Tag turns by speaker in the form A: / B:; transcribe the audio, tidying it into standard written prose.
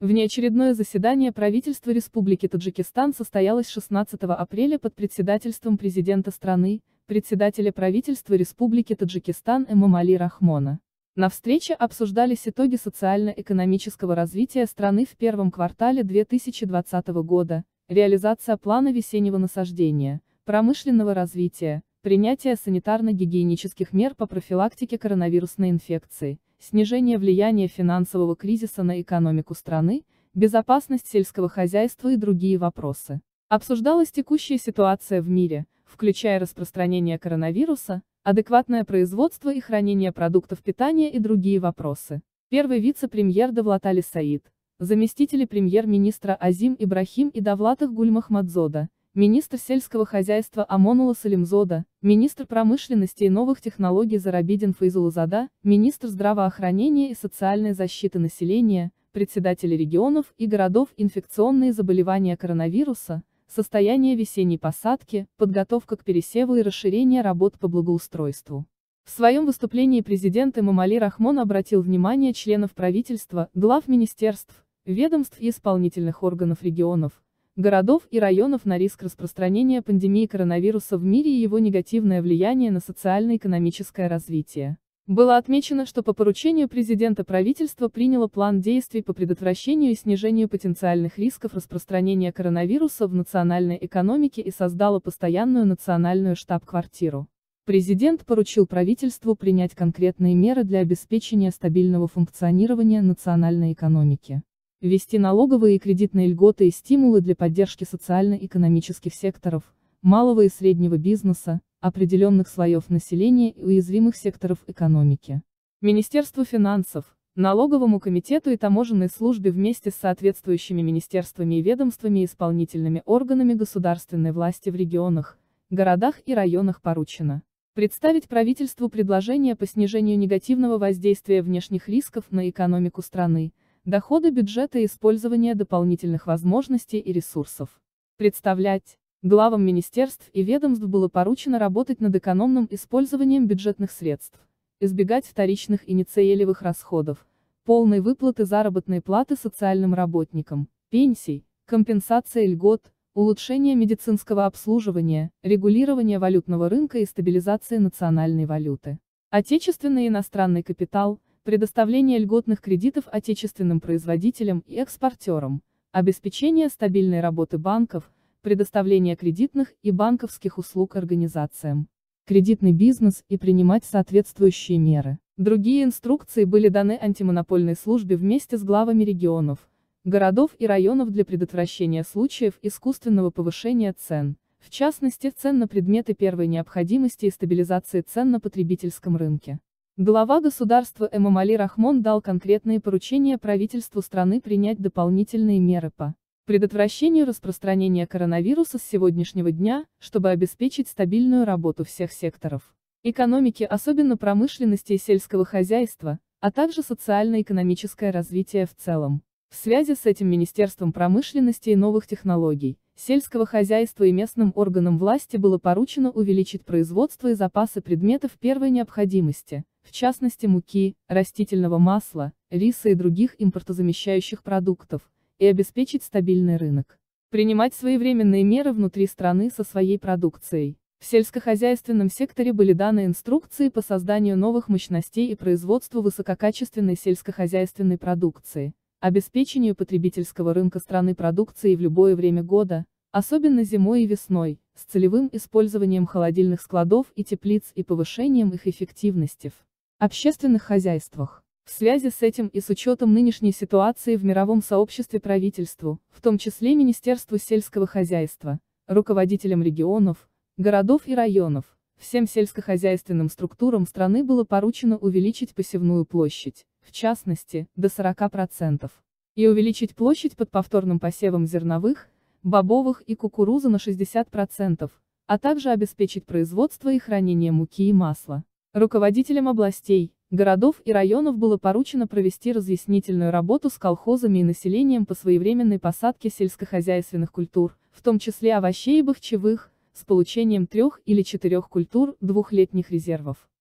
A: Внеочередное заседание правительства Республики Таджикистан состоялось 16 апреля под председательством президента страны, председателя правительства Республики Таджикистан Эмомали Рахмона. На встрече обсуждались итоги социально-экономического развития страны в первом квартале 2020 года, реализация плана весеннего насаждения, промышленного развития, принятие санитарно-гигиенических мер по профилактике коронавирусной инфекции, снижение влияния финансового кризиса на экономику страны, безопасность сельского хозяйства и другие вопросы. Обсуждалась текущая ситуация в мире, включая распространение коронавируса, адекватное производство и хранение продуктов питания и другие вопросы. Первый вице-премьер Давлат Али Саид, заместители премьер-министра Азим Ибрахим и Давлатах Гульмахмадзода, министр сельского хозяйства Амонула Салимзода, министр промышленности и новых технологий Зарабидин Файзулазада, министр здравоохранения и социальной защиты населения, председатели регионов и городов, инфекционные заболевания коронавируса, состояние весенней посадки, подготовка к пересеву и расширение работ по благоустройству. В своем выступлении президент Эмомали Рахмон обратил внимание членов правительства, глав министерств, ведомств и исполнительных органов регионов, городов и районов на риск распространения пандемии коронавируса в мире и его негативное влияние на социально-экономическое развитие. Было отмечено, что по поручению президента правительство приняло план действий по предотвращению и снижению потенциальных рисков распространения коронавируса в национальной экономике и создало постоянную национальную штаб-квартиру. Президент поручил правительству принять конкретные меры для обеспечения стабильного функционирования национальной экономики. Ввести налоговые и кредитные льготы и стимулы для поддержки социально-экономических секторов, малого и среднего бизнеса, определенных слоев населения и уязвимых секторов экономики. Министерству финансов, Налоговому комитету и таможенной службе вместе с соответствующими министерствами и ведомствами и исполнительными органами государственной власти в регионах, городах и районах поручено представить правительству предложения по снижению негативного воздействия внешних рисков на экономику страны, доходы бюджета и использование дополнительных возможностей и ресурсов. Представлять. Главам министерств и ведомств было поручено работать над экономным использованием бюджетных средств, избегать вторичных и нецелевых расходов, полной выплаты заработной платы социальным работникам, пенсий, компенсации льгот, улучшение медицинского обслуживания, регулирование валютного рынка и стабилизации национальной валюты. Отечественный и иностранный капитал, предоставление льготных кредитов отечественным производителям и экспортерам, обеспечение стабильной работы банков, предоставление кредитных и банковских услуг организациям, кредитный бизнес и принимать соответствующие меры. Другие инструкции были даны антимонопольной службе вместе с главами регионов, городов и районов для предотвращения случаев искусственного повышения цен, в частности цен на предметы первой необходимости и стабилизации цен на потребительском рынке. Глава государства Эмомали Рахмон дал конкретные поручения правительству страны принять дополнительные меры по предотвращению распространения коронавируса с сегодняшнего дня, чтобы обеспечить стабильную работу всех секторов экономики, особенно промышленности и сельского хозяйства, а также социально-экономическое развитие в целом. В связи с этим Министерством промышленности и новых технологий, сельского хозяйства и местным органам власти было поручено увеличить производство и запасы предметов первой необходимости, в частности муки, растительного масла, риса и других импортозамещающих продуктов, и обеспечить стабильный рынок. Принимать своевременные меры внутри страны со своей продукцией. В сельскохозяйственном секторе были даны инструкции по созданию новых мощностей и производству высококачественной сельскохозяйственной продукции, обеспечению потребительского рынка страны продукцией в любое время года, особенно зимой и весной, с целевым использованием холодильных складов и теплиц и повышением их эффективности в общественных хозяйствах. В связи с этим и с учетом нынешней ситуации в мировом сообществе правительству, в том числе Министерству сельского хозяйства, руководителям регионов, городов и районов, всем сельскохозяйственным структурам страны было поручено увеличить посевную площадь, в частности, до 40%, и увеличить площадь под повторным посевом зерновых, бобовых и кукурузы на 60%, а также обеспечить производство и хранение муки и масла. Руководителям областей, городов и районов было поручено провести разъяснительную работу с колхозами и населением по своевременной посадке сельскохозяйственных культур, в том числе овощей и бахчевых, с получением 3 или 4 культур двухлетних резервов.